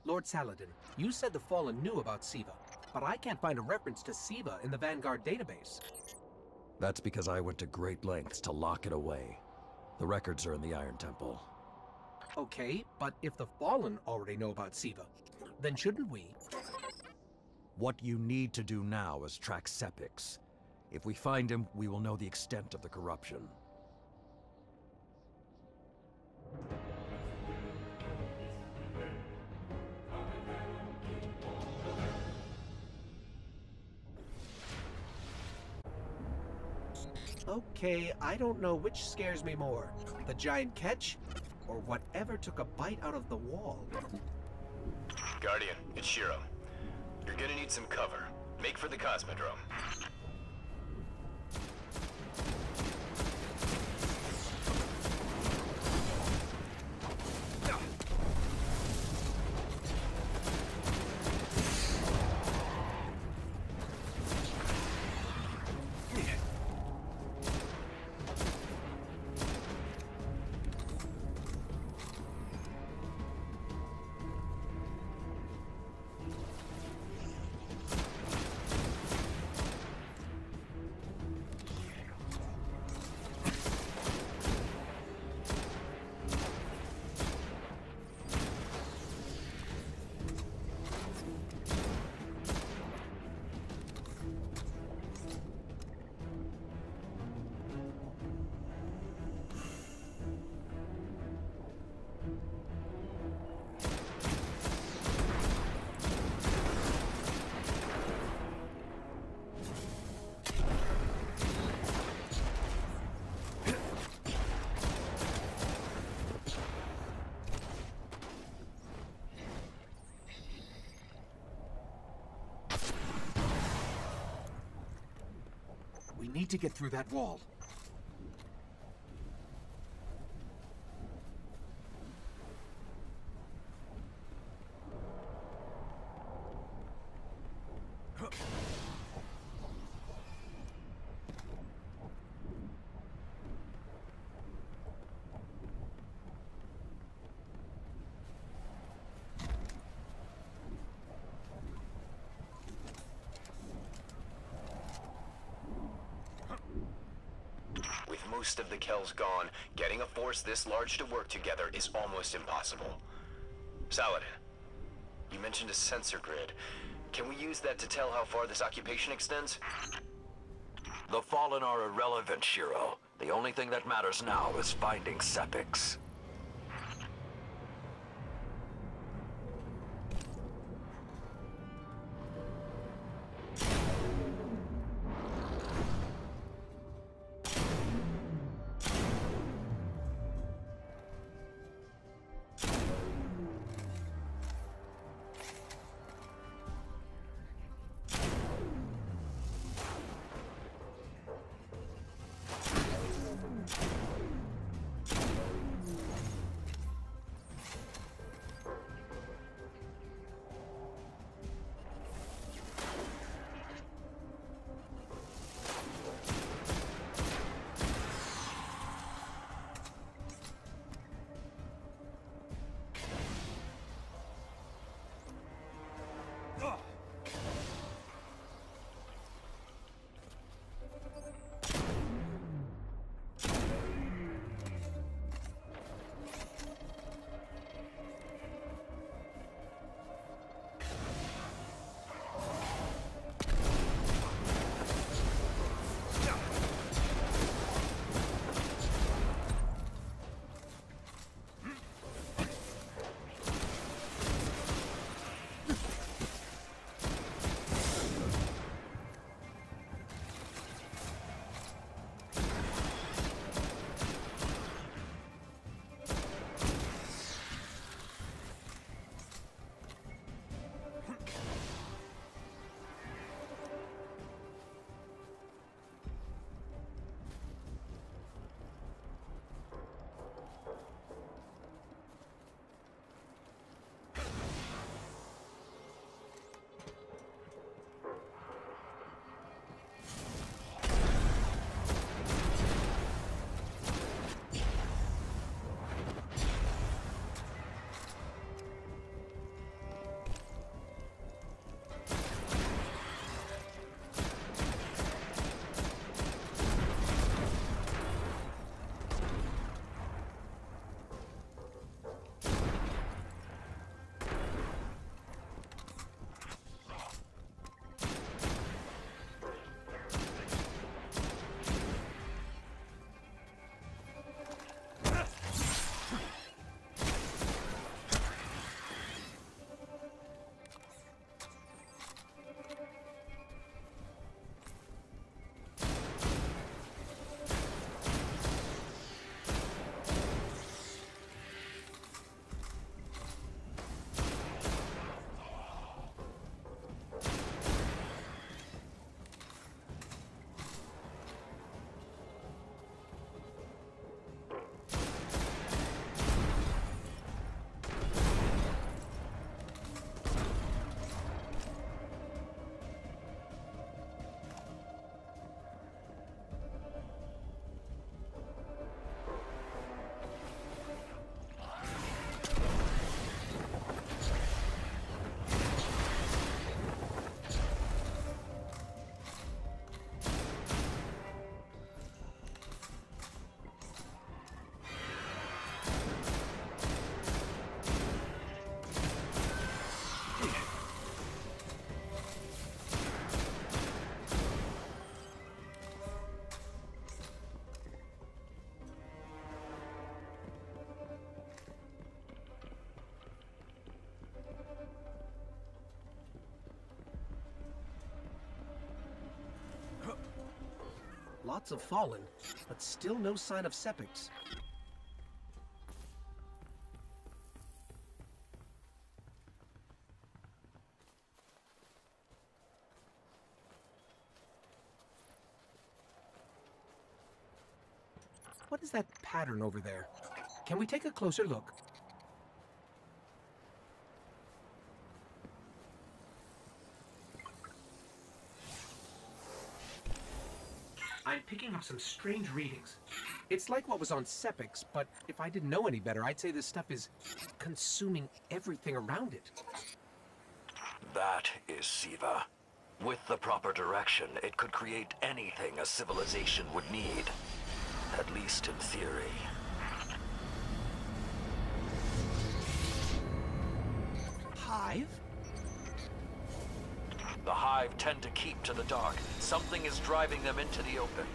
Lord Saladin, you said the Fallen knew about Siva, but I can't find a reference to Siva in the Vanguard database. That's because I went to great lengths to lock it away. The records are in the Iron Temple. Okay, but if the Fallen already know about Siva, then shouldn't we? What you need to do now is track Sepix. If we find him, we will know the extent of the corruption. Okay, I don't know which scares me more, the giant ketch, or whatever took a bite out of the wall. Guardian, it's Shiro. You're gonna need some cover. Make for the Cosmodrome. We need to get through that wall. With most of the Kells gone, getting a force this large to work together is almost impossible. Saladin, you mentioned a sensor grid. Can we use that to tell how far this occupation extends? The Fallen are irrelevant, Shiro. The only thing that matters now is finding Sepix. Lots of Fallen, but still no sign of Sepix. What is that pattern over there? Can we take a closer look? I'm picking up some strange readings. It's like what was on Sepix, but if I didn't know any better, I'd say this stuff is consuming everything around it. That is Siva. With the proper direction, it could create anything a civilization would need. At least in theory. Hive? The Hive tend to keep to the dark. Something is driving them into the open.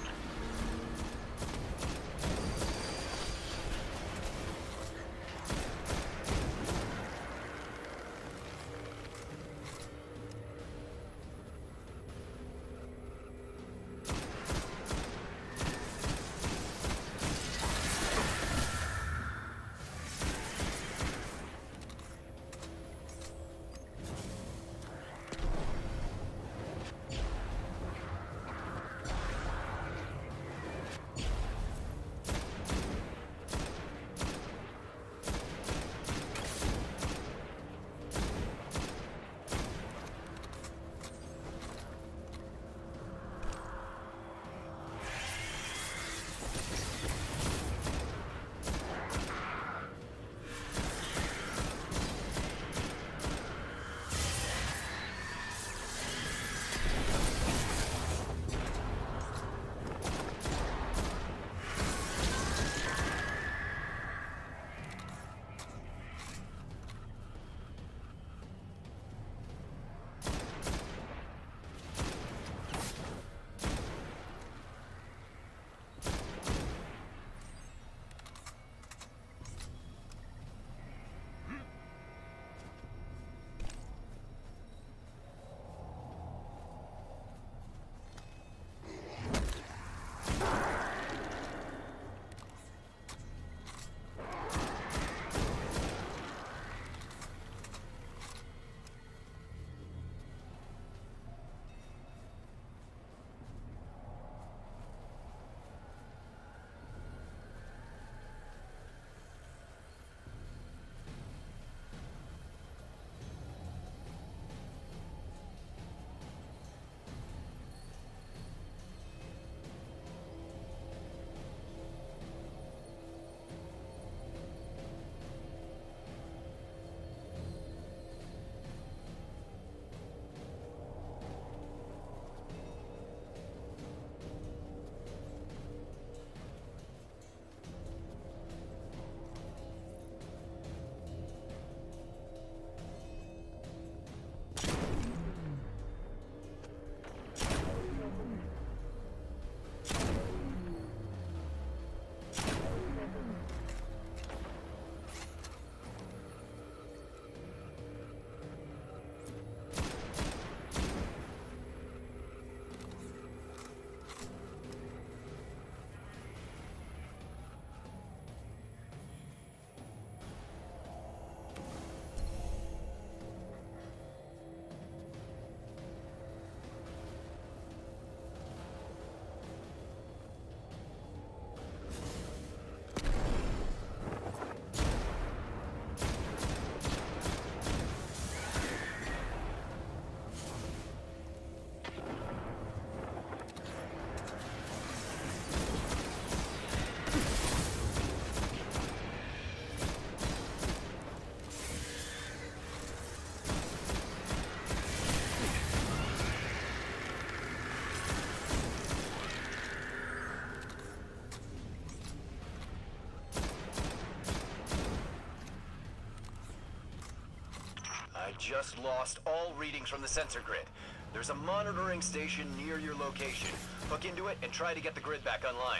Just lost all readings from the sensor grid. There's a monitoring station near your location. Hook into it and try to get the grid back online.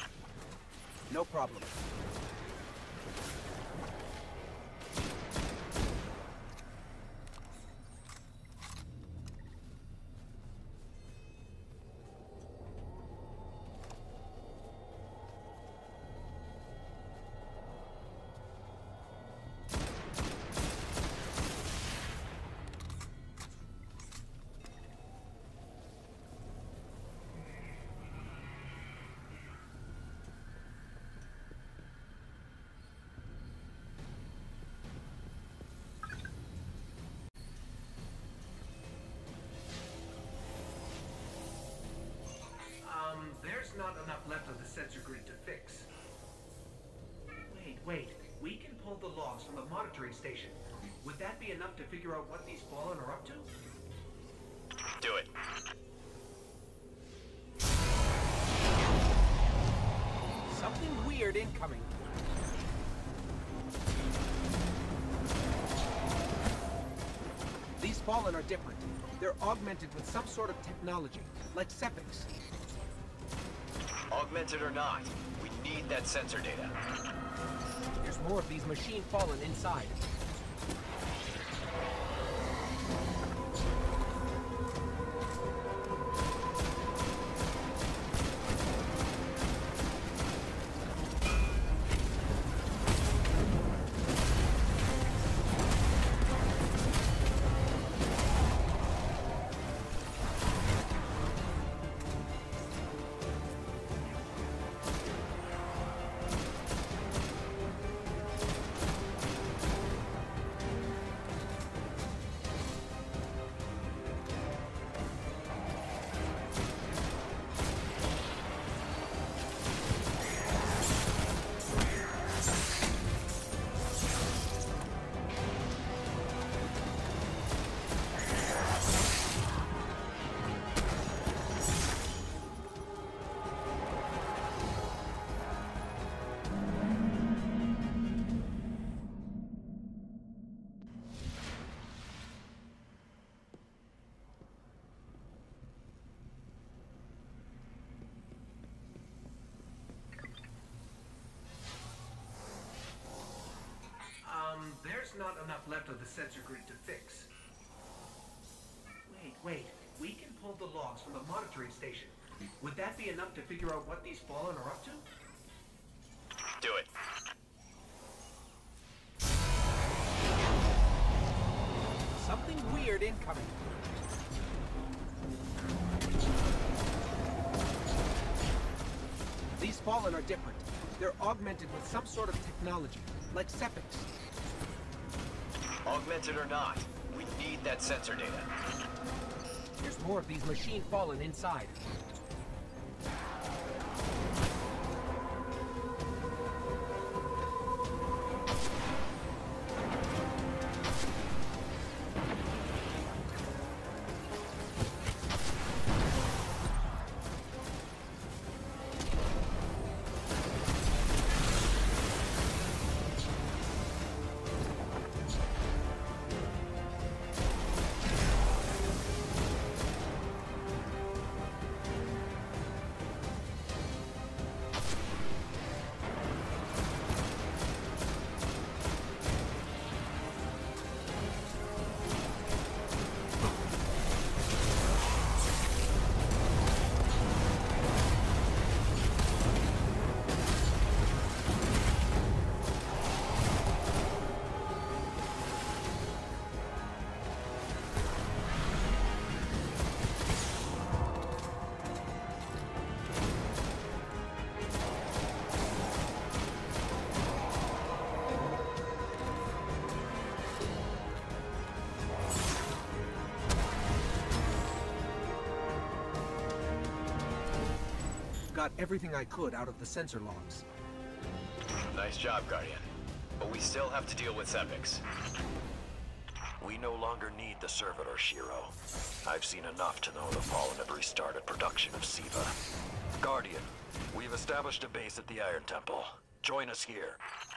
No problem. not enough left of the sensor grid to fix. Wait. We can pull the logs from the monitoring station. Would that be enough to figure out what these Fallen are up to? Do it. Something weird incoming. These Fallen are different. They're augmented with some sort of technology, like Sepix. Augmented or not, we need that sensor data. There's more of these machine Fallen inside. There's not enough left of the sensor grid to fix. Wait. We can pull the logs from the monitoring station. Would that be enough to figure out what these Fallen are up to? Do it. Something weird incoming. These Fallen are different. They're augmented with some sort of technology, like Sepix. Augmented or not, we need that sensor data. There's more of these machine Fallen inside. Got everything I could out of the sensor logs. Nice job, Guardian. But we still have to deal with Sepix. We no longer need the servitor, Shiro. I've seen enough to know the Fallen have restarted production of SIVA. Guardian, we've established a base at the Iron Temple. Join us here.